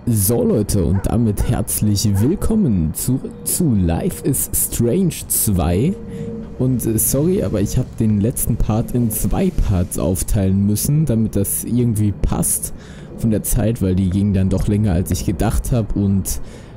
So Leute, und damit herzlich willkommen zurück zu Life is Strange 2. Und sorry, aber ich habe den letzten Part in 2 Parts aufteilen müssen, damit das irgendwie passt von der Zeit, weil die ging dann doch länger als ich gedacht habe und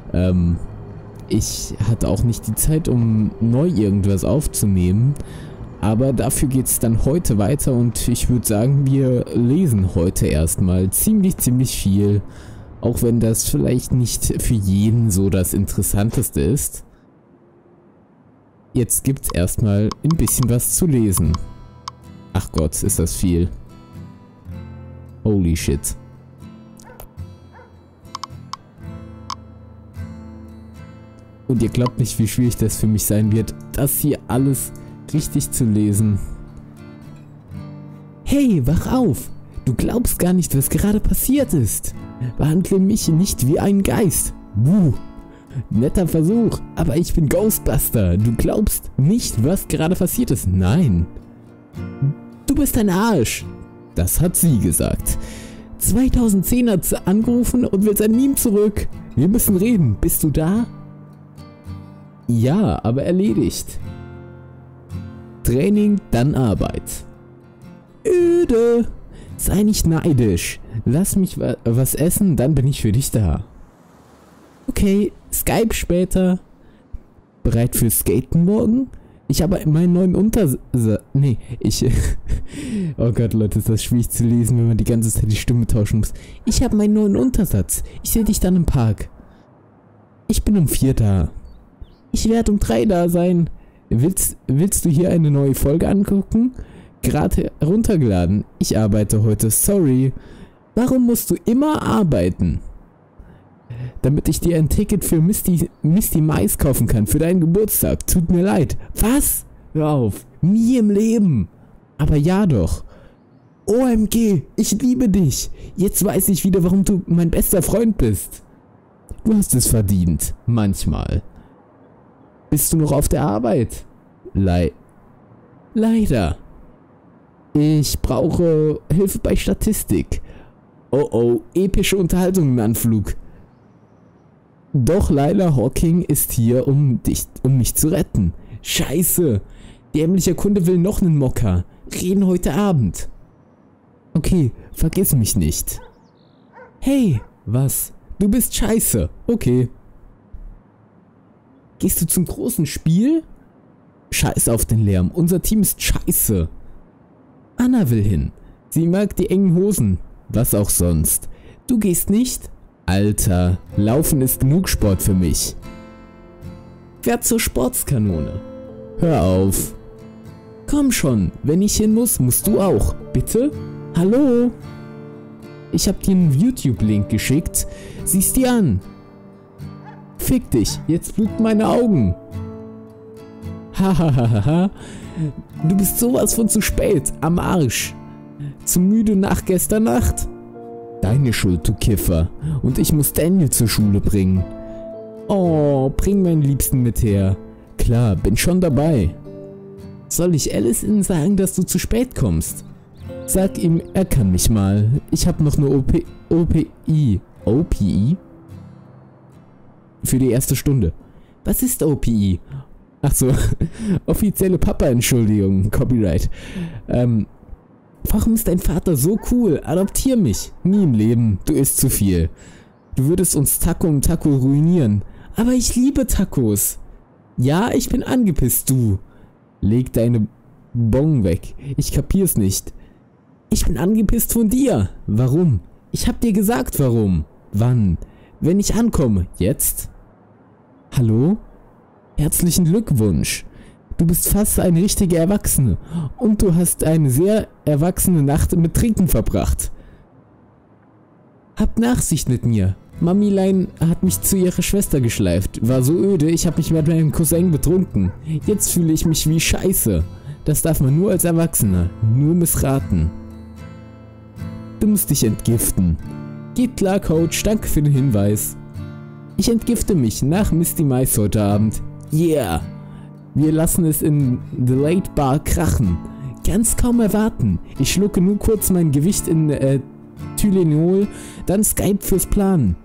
ich hatte auch nicht die Zeit, um neu irgendwas aufzunehmen. Aber dafür geht es dann heute weiter und ich würde sagen, wir lesen heute erstmal ziemlich viel. Auch wenn das vielleicht nicht für jeden so das Interessanteste ist. Jetzt gibt's erstmal ein bisschen was zu lesen. Ach Gott, ist das viel. Holy shit. Und ihr glaubt nicht, wie schwierig das für mich sein wird, das hier alles richtig zu lesen. Hey, wach auf! Du glaubst gar nicht, was gerade passiert ist. Behandle mich nicht wie einen Geist. Buh. Netter Versuch, aber ich bin Ghostbuster. Du glaubst nicht, was gerade passiert ist. Nein. Du bist ein Arsch. Das hat sie gesagt. 2010 hat sie angerufen und will sein Meme zurück. Wir müssen reden. Bist du da? Ja, aber erledigt. Training, dann Arbeit. Öde. Sei nicht neidisch. Lass mich was essen, dann bin ich für dich da. Okay, Skype später. Bereit für Skaten morgen? Ich habe meinen neuen Oh Gott, Leute, ist das schwierig zu lesen, wenn man die ganze Zeit die Stimme tauschen muss. Ich habe meinen neuen Untersatz. Ich sehe dich dann im Park. Ich bin um 4 da. Ich werde um 3 da sein. Willst du hier eine neue Folge angucken? Gerade heruntergeladen. Ich arbeite heute, sorry. Warum musst du immer arbeiten? Damit ich dir ein Ticket für Misty Mais kaufen kann, für deinen Geburtstag. Tut mir leid. Was? Hör auf. Nie im Leben. Aber ja doch. OMG, ich liebe dich. Jetzt weiß ich wieder, warum du mein bester Freund bist. Du hast es verdient. Manchmal. Bist du noch auf der Arbeit? Leider. Ich brauche Hilfe bei Statistik. Oh oh, epische Unterhaltung im Anflug. Doch Lila Hawking ist hier, um mich zu retten. Scheiße. Dämlicher Kunde will noch einen Mokka. Reden heute Abend. Okay, vergiss mich nicht. Hey, was? Du bist scheiße. Okay. Gehst du zum großen Spiel? Scheiß auf den Lärm. Unser Team ist scheiße. Anna will hin. Sie mag die engen Hosen. Was auch sonst. Du gehst nicht? Alter, Laufen ist genug Sport für mich. Werd zur Sportskanone. Hör auf. Komm schon, wenn ich hin muss, musst du auch. Bitte? Hallo? Ich hab dir einen YouTube-Link geschickt. Sieh's dir an. Fick dich, jetzt bluten meine Augen. Hahaha. Du bist sowas von zu spät, am Arsch. Zu müde nach gestern Nacht? Deine Schuld, du Kiffer. Und ich muss Daniel zur Schule bringen. Oh, bring meinen Liebsten mit her. Klar, bin schon dabei. Soll ich Allison sagen, dass du zu spät kommst? Sag ihm, er kann mich mal. Ich hab noch eine OPI. OPI? Für die erste Stunde. Was ist OPI? Ach so, offizielle Papa-Entschuldigung, Copyright. Warum ist dein Vater so cool? Adoptier mich. Nie im Leben, du isst zu viel. Du würdest uns Taco und Taco ruinieren. Aber ich liebe Tacos. Ja, ich bin angepisst, du. Leg deine Bon weg. Ich kapier's nicht. Ich bin angepisst von dir. Warum? Ich hab dir gesagt, warum. Wann? Wenn ich ankomme. Jetzt? Hallo? Herzlichen Glückwunsch. Du bist fast eine richtige Erwachsene und du hast eine sehr erwachsene Nacht mit Trinken verbracht. Hab Nachsicht mit mir. Mamilein hat mich zu ihrer Schwester geschleift. War so öde, ich hab mich mit meinem Cousin betrunken. Jetzt fühle ich mich wie Scheiße. Das darf man nur als Erwachsener. Nur missraten. Du musst dich entgiften. Geht klar, Coach. Danke für den Hinweis. Ich entgifte mich nach Misty Mais heute Abend. Yeah! Wir lassen es in The Late Bar krachen. Kann's kaum erwarten. Ich schlucke nur kurz mein Gewicht in Tylenol, dann Skype fürs Planen.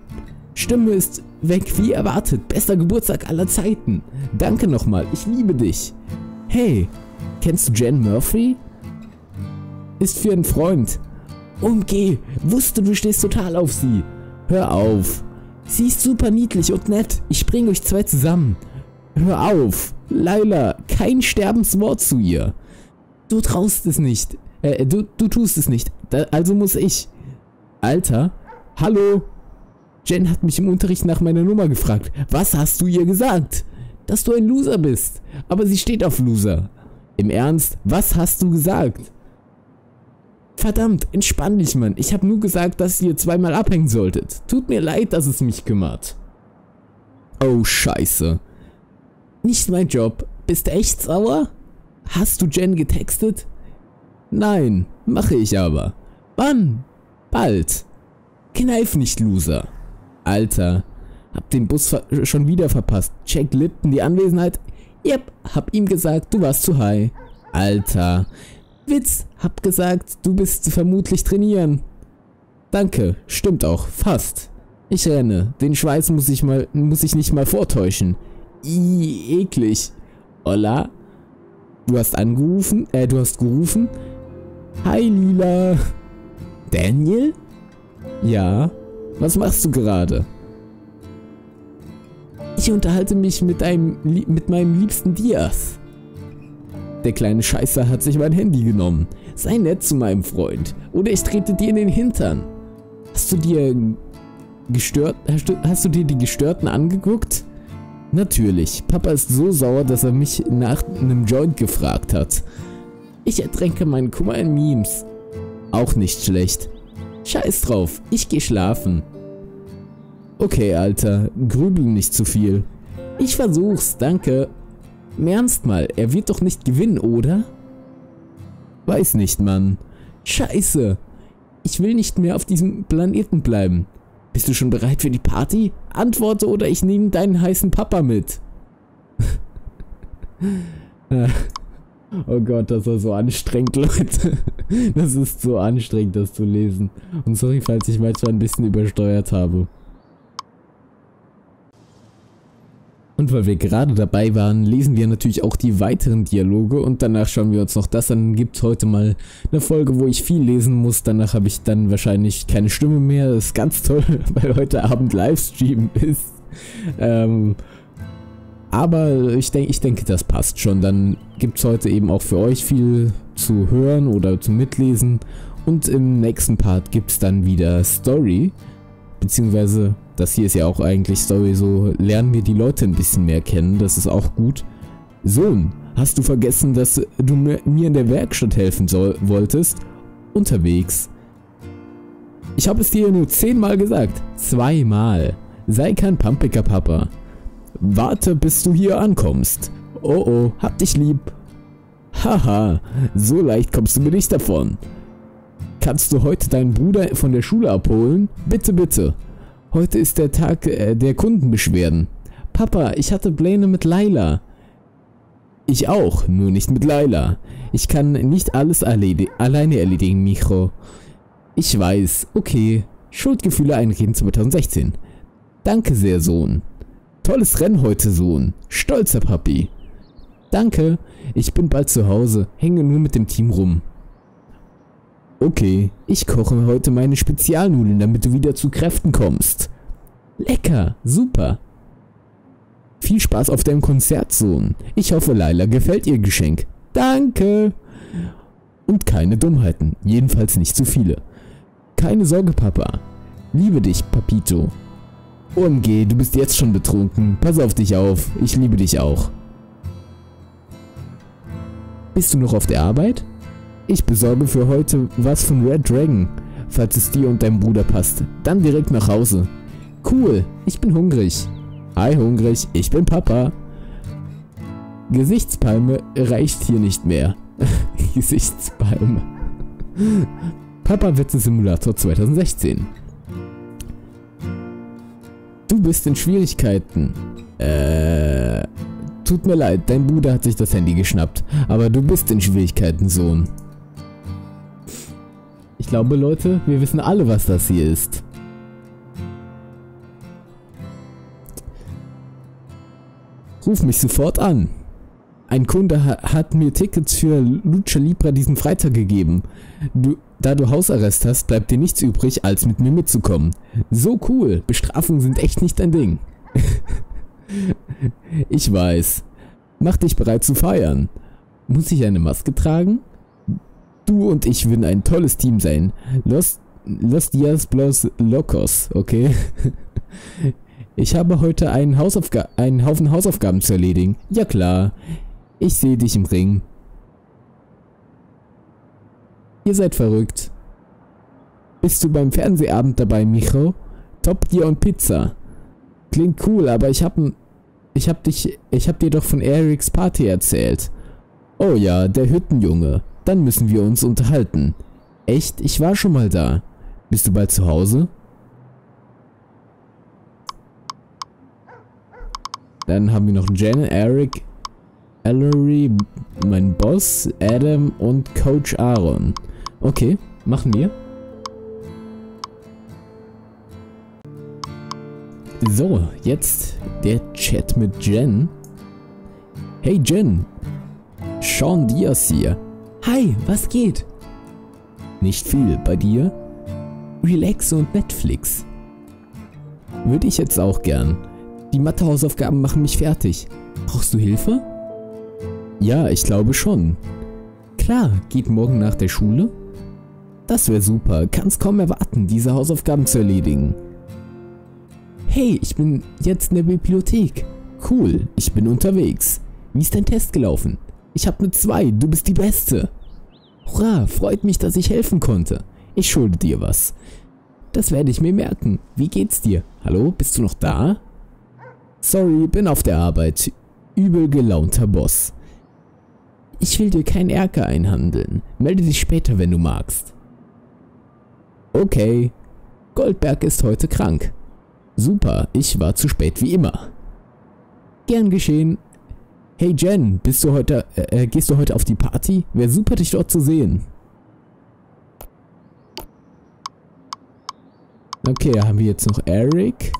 Stimme ist weg wie erwartet. Bester Geburtstag aller Zeiten. Danke nochmal, ich liebe dich. Hey, kennst du Jen Murphy? Ist für einen Freund. OMG, wusste, du stehst total auf sie. Hör auf. Sie ist super niedlich und nett. Ich bringe euch zwei zusammen. Hör auf. Layla, kein Sterbenswort zu ihr. Du traust es nicht. Du tust es nicht. Also muss ich. Alter, hallo? Jen hat mich im Unterricht nach meiner Nummer gefragt. Was hast du ihr gesagt? Dass du ein Loser bist. Aber sie steht auf Loser. Im Ernst, was hast du gesagt? Verdammt, entspann dich, Mann. Ich habe nur gesagt, dass ihr zweimal abhängen solltet. Tut mir leid, dass es mich kümmert. Oh, scheiße. Nicht mein Job. Bist du echt sauer? Hast du Jen getextet? Nein, mache ich aber. Wann? Bald. Kneif nicht, Loser. Alter, hab den Bus schon wieder verpasst. Check Lipton die Anwesenheit. Yep, hab ihm gesagt, du warst zu high. Alter. Witz, hab gesagt, du bist vermutlich trainieren. Danke, stimmt auch, fast. Ich renne, den Schweiß muss ich nicht mal vortäuschen. Ih, eklig. Hola? Du hast gerufen? Hi, Lila. Daniel? Ja? Was machst du gerade? Ich unterhalte mich mit meinem liebsten Diaz. Der kleine Scheißer hat sich mein Handy genommen. Sei nett zu meinem Freund. Oder ich trete dir in den Hintern. Hast du dir die Gestörten angeguckt? Natürlich. Papa ist so sauer, dass er mich nach einem Joint gefragt hat. Ich ertränke meinen Kummer in Memes. Auch nicht schlecht. Scheiß drauf. Ich geh schlafen. Okay, Alter. Grübel nicht zu viel. Ich versuch's. Danke. Im Ernst mal, er wird doch nicht gewinnen, oder? Weiß nicht, Mann. Scheiße. Ich will nicht mehr auf diesem Planeten bleiben. Bist du schon bereit für die Party? Antworte oder ich nehme deinen heißen Papa mit. Oh Gott, das war so anstrengend, Leute. Das ist so anstrengend, das zu lesen. Und sorry, falls ich manchmal ein bisschen übersteuert habe. Und weil wir gerade dabei waren, lesen wir natürlich auch die weiteren Dialoge und danach schauen wir uns noch das an. Gibt es heute mal eine Folge, wo ich viel lesen muss. Danach habe ich dann wahrscheinlich keine Stimme mehr. Das ist ganz toll, weil heute Abend Livestream ist. Aber ich denke, das passt schon. Dann gibt es heute eben auch für euch viel zu hören oder zu mitlesen. Und im nächsten Part gibt es dann wieder Story. Beziehungsweise, das hier ist ja auch eigentlich Story, so lernen wir die Leute ein bisschen mehr kennen, das ist auch gut. Sohn, hast du vergessen, dass du mir in der Werkstatt helfen wolltest? Unterwegs. Ich habe es dir nur 10-mal gesagt. 2-mal. Sei kein pampiger Papa. Warte, bis du hier ankommst. Oh oh, hab dich lieb. Haha, so leicht kommst du mir nicht davon. Kannst du heute deinen Bruder von der Schule abholen? Bitte, bitte. Heute ist der Tag der Kundenbeschwerden. Papa, ich hatte Pläne mit Layla. Ich auch, nur nicht mit Layla. Ich kann nicht alles alleine erledigen, Micho. Ich weiß, okay. Schuldgefühle einreden 2016. Danke sehr, Sohn. Tolles Rennen heute, Sohn. Stolzer Papi. Danke, ich bin bald zu Hause, hänge nur mit dem Team rum. Okay, ich koche heute meine Spezialnudeln, damit du wieder zu Kräften kommst. Lecker, super. Viel Spaß auf deinem Konzert, Sohn. Ich hoffe, Layla gefällt ihr Geschenk. Danke. Und keine Dummheiten, jedenfalls nicht zu viele. Keine Sorge, Papa. Liebe dich, Papito. OMG, du bist jetzt schon betrunken. Pass auf dich auf, ich liebe dich auch. Bist du noch auf der Arbeit? Ich besorge für heute was von Red Dragon, falls es dir und deinem Bruder passt. Dann direkt nach Hause. Cool, ich bin hungrig. Hi hungrig, ich bin Papa. Gesichtspalme reicht hier nicht mehr. Gesichtspalme. Papa Witze Simulator 2016. Du bist in Schwierigkeiten. Tut mir leid, dein Bruder hat sich das Handy geschnappt. Aber du bist in Schwierigkeiten, Sohn. Ich glaube, Leute, wir wissen alle, was das hier ist. Ruf mich sofort an. Ein Kunde hat mir Tickets für Lucha Libre diesen Freitag gegeben. Da du Hausarrest hast, bleibt dir nichts übrig, als mit mir mitzukommen. So cool. Bestrafungen sind echt nicht dein Ding. Ich weiß. Mach dich bereit zu feiern. Muss ich eine Maske tragen? Du und ich würden ein tolles Team sein. Los Dias Blos Locos, okay? Ich habe heute einen Haufen Hausaufgaben zu erledigen. Ja klar. Ich sehe dich im Ring. Ihr seid verrückt. Bist du beim Fernsehabend dabei, Micho? Top Gear und Pizza. Klingt cool, aber ich hab dir doch von Erics Party erzählt. Oh ja, der Hüttenjunge. Dann müssen wir uns unterhalten. Echt? Ich war schon mal da. Bist du bald zu Hause? Dann haben wir noch Jen, Eric, Ellery, mein Boss, Adam und Coach Aaron. Okay, machen wir. So, jetzt der Chat mit Jen. Hey Jen, Sean Diaz hier. Hi, was geht? Nicht viel, bei dir? Relax und Netflix. Würde ich jetzt auch gern. Die Mathehausaufgaben machen mich fertig. Brauchst du Hilfe? Ja, ich glaube schon. Klar, geht morgen nach der Schule? Das wäre super, kann's kaum erwarten, diese Hausaufgaben zu erledigen. Hey, ich bin jetzt in der Bibliothek. Cool, ich bin unterwegs. Wie ist dein Test gelaufen? Ich habe eine 2, du bist die Beste. Hurra, freut mich, dass ich helfen konnte. Ich schulde dir was. Das werde ich mir merken. Wie geht's dir? Hallo, bist du noch da? Sorry, bin auf der Arbeit. Übel gelaunter Boss. Ich will dir keinen Ärger einhandeln. Melde dich später, wenn du magst. Okay. Goldberg ist heute krank. Super, ich war zu spät wie immer. Gern geschehen. Hey Jen, gehst du heute auf die Party? Wäre super, dich dort zu sehen. Okay, haben wir jetzt noch Eric.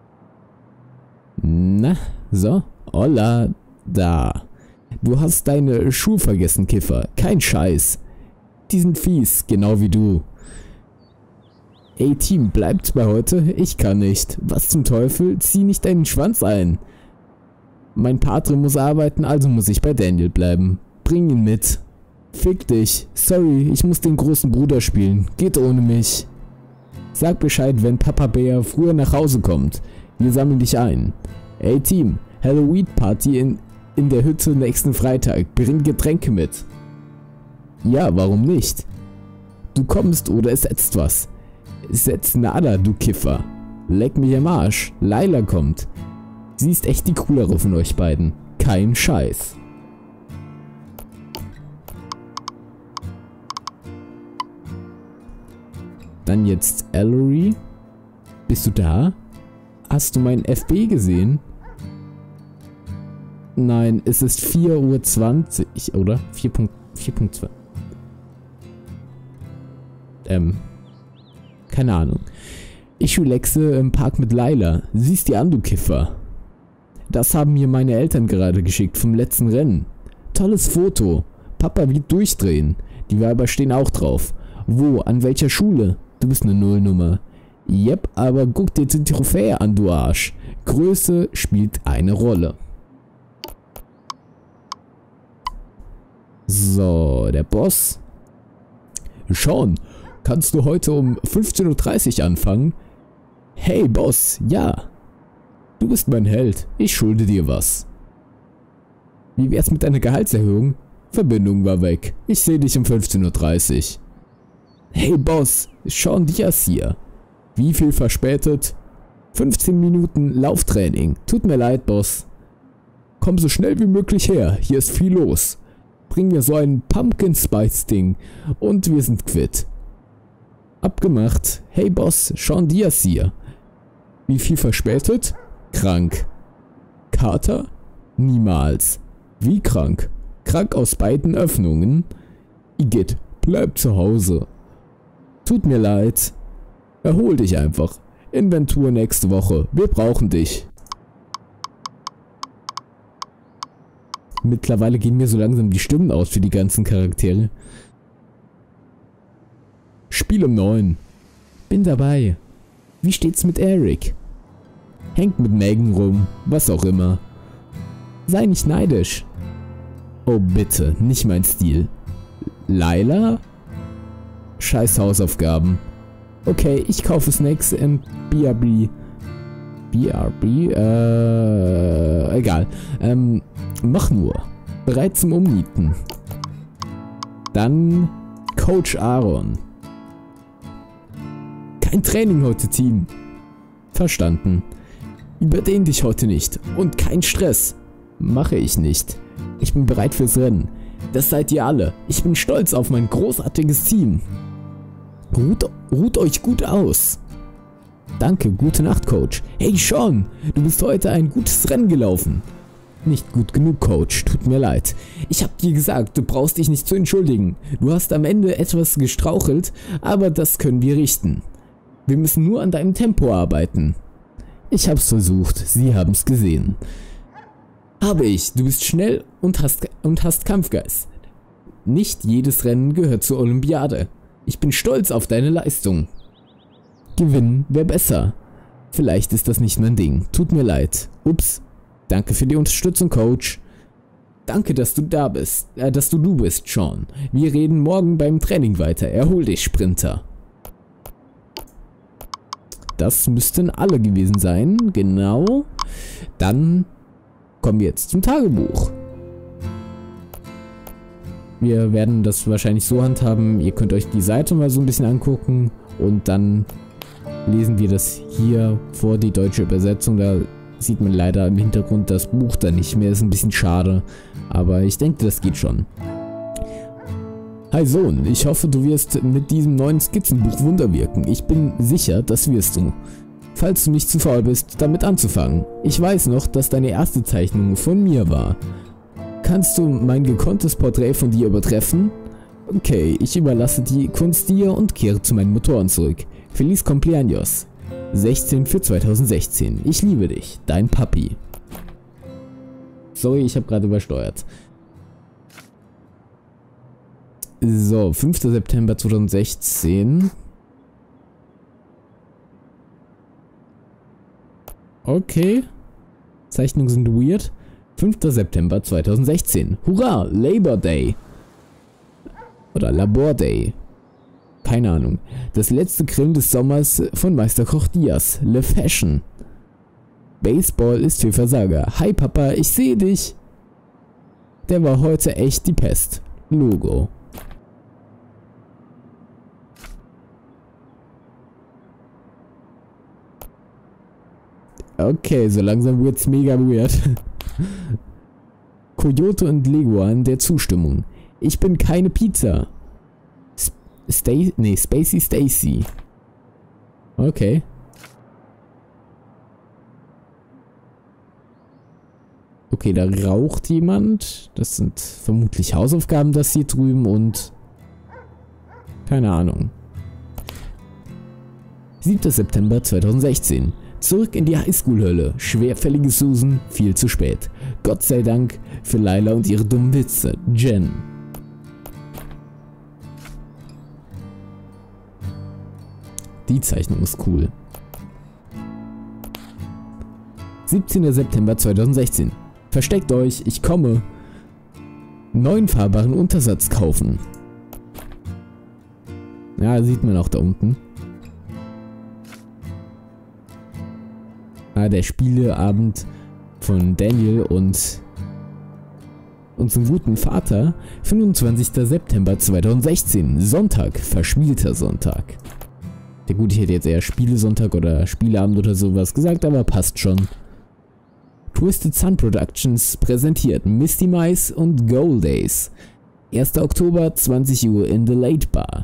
Na, so. Hola, da. Du hast deine Schuhe vergessen, Kiffer. Kein Scheiß. Die sind fies, genau wie du. Ey Team, bleibt's bei heute? Ich kann nicht. Was zum Teufel? Zieh nicht deinen Schwanz ein. Mein Patre muss arbeiten, also muss ich bei Daniel bleiben. Bring ihn mit. Fick dich. Sorry, ich muss den großen Bruder spielen. Geht ohne mich. Sag Bescheid, wenn Papa Bär früher nach Hause kommt. Wir sammeln dich ein. Ey Team, Halloween Party in der Hütte nächsten Freitag. Bring Getränke mit. Ja, warum nicht? Du kommst oder es setzt was. Es setzt nada, du Kiffer. Leck mich am Arsch. Laila kommt. Sie ist echt die coolere von euch beiden. Kein Scheiß. Dann jetzt Ellery. Bist du da? Hast du meinen FB gesehen? Nein, es ist 4:20 Uhr, oder? 4.2. Keine Ahnung. Ich relaxe im Park mit Laila. Siehst dir an, du Kiffer. Das haben mir meine Eltern gerade geschickt vom letzten Rennen. Tolles Foto. Papa wird durchdrehen. Die Weiber stehen auch drauf. Wo? An welcher Schule? Du bist eine Nullnummer. Jep, aber guck dir die Trophäe an, du Arsch. Größe spielt eine Rolle. So, der Boss. Sean, kannst du heute um 15:30 Uhr anfangen? Hey, Boss, ja. Du bist mein Held. Ich schulde dir was. Wie wär's mit deiner Gehaltserhöhung? Verbindung war weg. Ich sehe dich um 15:30 Uhr. Hey, Boss, Sean Diaz hier. Wie viel verspätet? 15 Minuten Lauftraining. Tut mir leid, Boss. Komm so schnell wie möglich her. Hier ist viel los. Bring mir so ein Pumpkin Spice Ding und wir sind quitt. Abgemacht. Hey Boss, Sean Diaz hier. Wie viel verspätet? Krank. Kater? Niemals. Wie krank? Krank aus beiden Öffnungen? Igitt, bleib zu Hause. Tut mir leid. Erhol dich einfach. Inventur nächste Woche. Wir brauchen dich. Mittlerweile gehen mir so langsam die Stimmen aus für die ganzen Charaktere. Spiel um 9. Bin dabei. Wie steht's mit Eric? Hängt mit Megan rum, was auch immer. Sei nicht neidisch. Oh bitte, nicht mein Stil. Layla? Scheiß Hausaufgaben. Okay, ich kaufe Snacks and BRB. BRB? Egal. Mach nur. Bereit zum Umnieten. Dann Coach Aaron. Kein Training heute, Team. Verstanden. Überdehn dich heute nicht. Und kein Stress. Mache ich nicht. Ich bin bereit fürs Rennen. Das seid ihr alle. Ich bin stolz auf mein großartiges Team. Ruht euch gut aus. Danke, gute Nacht, Coach. Hey, Sean, du bist heute ein gutes Rennen gelaufen. Nicht gut genug, Coach. Tut mir leid. Ich hab dir gesagt, du brauchst dich nicht zu entschuldigen. Du hast am Ende etwas gestrauchelt, aber das können wir richten. Wir müssen nur an deinem Tempo arbeiten. Ich hab's versucht. Sie haben's gesehen. Habe ich. Du bist schnell und hast Kampfgeist. Nicht jedes Rennen gehört zur Olympiade. Ich bin stolz auf deine Leistung. Gewinnen wäre besser. Vielleicht ist das nicht mein Ding. Tut mir leid. Ups. Danke für die Unterstützung, Coach. Danke, dass du da bist. Dass du bist, Sean. Wir reden morgen beim Training weiter. Erhol dich, Sprinter. Das müssten alle gewesen sein. Genau. Dann kommen wir jetzt zum Tagebuch. Wir werden das wahrscheinlich so handhaben. Ihr könnt euch die Seite mal so ein bisschen angucken. Und dann lesen wir das hier vor, die deutsche Übersetzung. Da sieht man leider im Hintergrund das Buch dann nicht mehr. Ist ein bisschen schade. Aber ich denke, das geht schon. Hi Sohn, ich hoffe, du wirst mit diesem neuen Skizzenbuch Wunder wirken. Ich bin sicher, das wirst du. Falls du nicht zu faul bist, damit anzufangen. Ich weiß noch, dass deine erste Zeichnung von mir war. Kannst du mein gekonntes Porträt von dir übertreffen? Okay, ich überlasse die Kunst dir und kehre zu meinen Motoren zurück. Feliz Cumpleaños. 16 für 2016. Ich liebe dich. Dein Papi. Sorry, ich habe gerade übersteuert. So, 5. September 2016. Okay. Zeichnungen sind weird. 5. September 2016. Hurra! Labor Day. Oder Labor Day. Keine Ahnung. Das letzte Grillen des Sommers von Meisterkoch Diaz. Le Fashion. Baseball ist für Versager. Hi Papa, ich sehe dich. Der war heute echt die Pest. Logo. Okay, so langsam wird's mega weird. Coyote und Leguan der Zustimmung. Ich bin keine Pizza. Spacey Stacy. Okay. Okay, da raucht jemand. Das sind vermutlich Hausaufgaben, das hier drüben und... keine Ahnung. 7. September 2016. Zurück in die Highschool-Hölle. Schwerfällige Susan, viel zu spät. Gott sei Dank für Layla und ihre dummen Witze. Jen. Die Zeichnung ist cool. 17. September 2016. Versteckt euch, ich komme. Neuen fahrbaren Untersatz kaufen. Ja, sieht man auch da unten. Der Spieleabend von Daniel und unserem guten Vater. 25. September 2016. Sonntag. Verspielter Sonntag. Der Gute, ich hätte jetzt eher Spielesonntag oder Spieleabend oder sowas gesagt, aber passt schon. Twisted Sun Productions präsentiert Misty Mice und Goal Days. 1. Oktober, 20 Uhr in The Late Bar.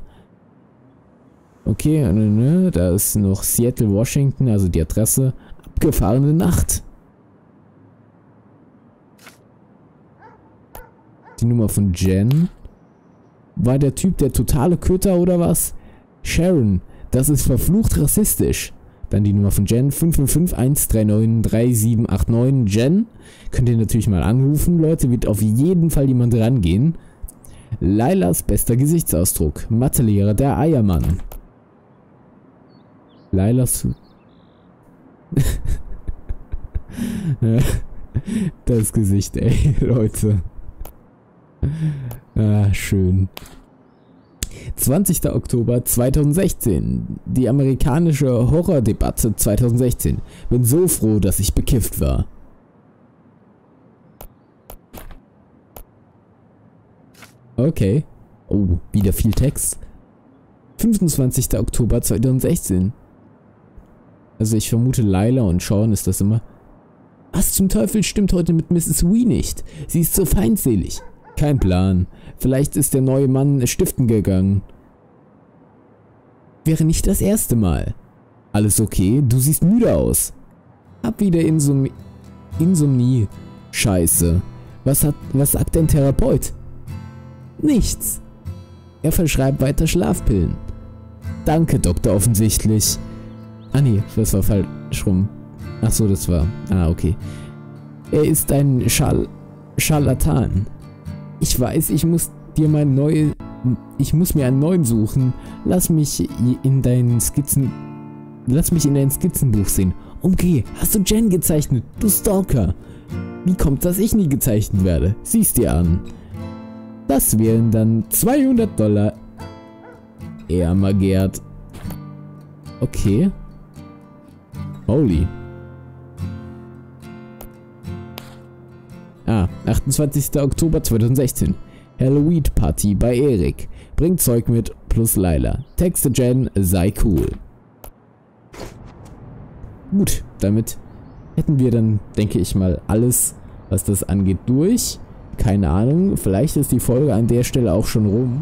Okay, da ist noch Seattle, Washington, also die Adresse. Abgefahrene Nacht. Die Nummer von Jen. War der Typ der totale Köter oder was? Sharon, das ist verflucht rassistisch. Dann die Nummer von Jen, 555-139-3789. Jen, könnt ihr natürlich mal anrufen, Leute, wird auf jeden Fall jemand rangehen. Lailas bester Gesichtsausdruck, Mathelehrer, der Eiermann. Lailas... Das Gesicht, ey, Leute. Ah, schön. 20. Oktober 2016. Die amerikanische Horrordebatte 2016. Bin so froh, dass ich bekifft war. Okay. Oh, wieder viel Text. 25. Oktober 2016. Also ich vermute, Laila und Sean ist das immer. Was zum Teufel stimmt heute mit Mrs. Wee nicht? Sie ist so feindselig. Kein Plan. Vielleicht ist der neue Mann stiften gegangen. Wäre nicht das erste Mal. Alles okay? Du siehst müde aus. Hab wieder Insomnie. Scheiße. Was sagt dein Therapeut? Nichts. Er verschreibt weiter Schlafpillen. Danke, Doktor, offensichtlich. Ah nee, das war falsch rum. Ach so, das war... Ah, okay. Er ist ein Scharlatan. Ich weiß, ich muss mir einen neuen suchen. Lass mich in dein Skizzenbuch sehen. Okay, hast du Jen gezeichnet? Du Stalker. Wie kommt, dass ich nie gezeichnet werde? Sieh's dir an. Das wären dann $200. Ärmer Gerd. Okay. Holy. 28. Oktober 2016. Halloween Party bei Erik. Bringt Zeug mit plus Laila. Texte Jen, sei cool. Gut, damit hätten wir dann, denke ich mal, alles, was das angeht, durch. Keine Ahnung, vielleicht ist die Folge an der Stelle auch schon rum.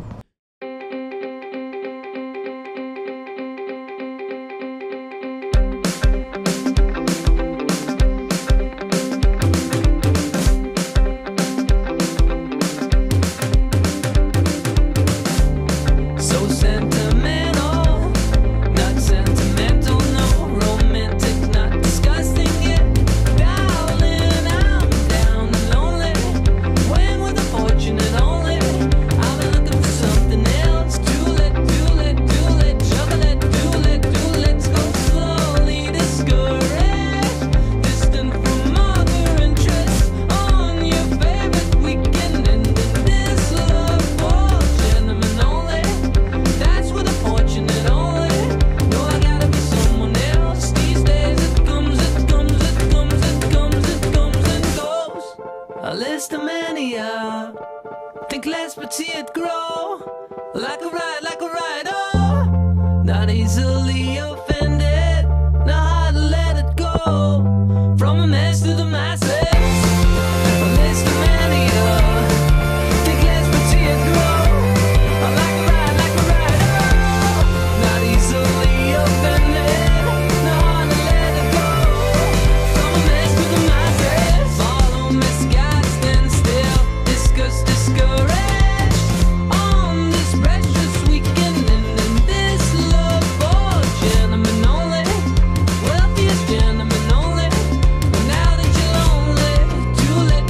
Think less but see it grow. Like a ride, oh. Not easily offended. Not hard to let it go. From a mess to the masses. A list of many, think less but see it grow. Like a ride, oh. Not easily offended. Not hard to let it go. From a mess to the masses. Follow misguided, stand still. Discuss, discouraged. On this precious weekend and in this love for gentlemen only. Wealthiest gentlemen only. But now that you're lonely, too late,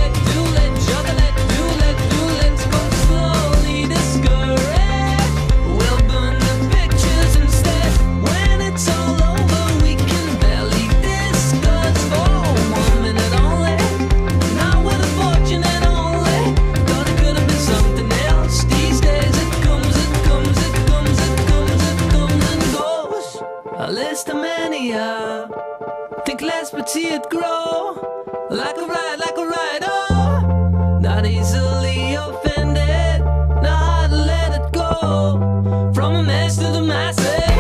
let's go slowly discouraged. We'll burn the pictures instead. When it's all over, we can barely discuss for 1 minute only. Not with a fortune and only. Thought it could have been something else. These days it comes and goes. A list of many, think less but see it grow. Like a ride, oh. Not easily offended. Not hard to let it go. From a mess to the masses.